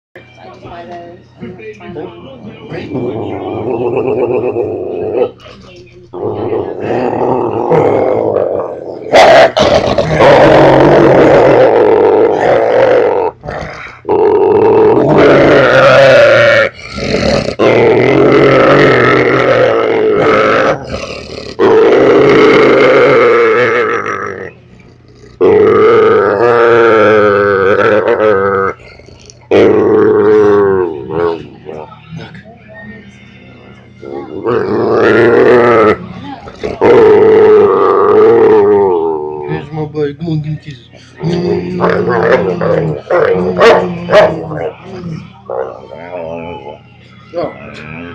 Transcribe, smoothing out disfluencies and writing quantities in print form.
I just buy those and like try them Here's my boy. Come on, give me kisses. Oh.